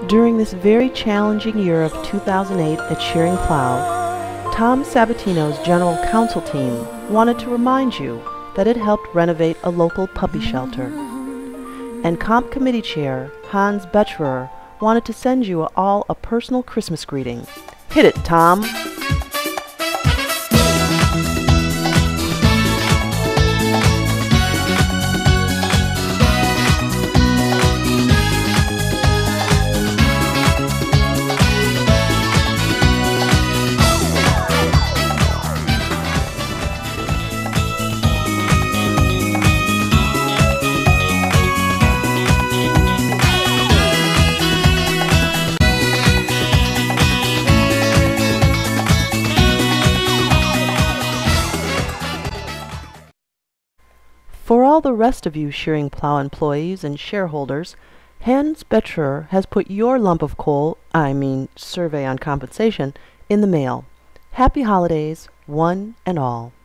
During this very challenging year of 2008 at Schering-Plough, Tom Sabatino's General Counsel team wanted to remind you that it helped renovate a local puppy shelter. And Comp Committee Chair Hans Becherer wanted to send you all a personal Christmas greeting. Hit it, Tom! For all the rest of you Schering-Plough employees and shareholders, Hans Becherer has put your lump of coal, survey on compensation, in the mail. Happy holidays, one and all.